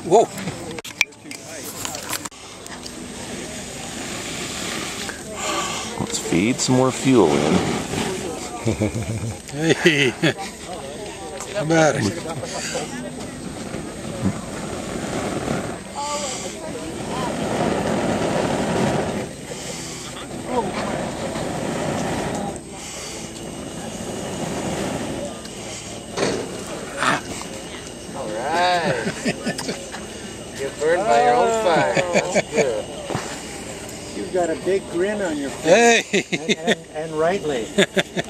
Whoa. Let's feed some more fuel in. Hey, how about it? Alright. Get burned by your own fire. That's good. You've got a big grin on your face. Hey! And rightly.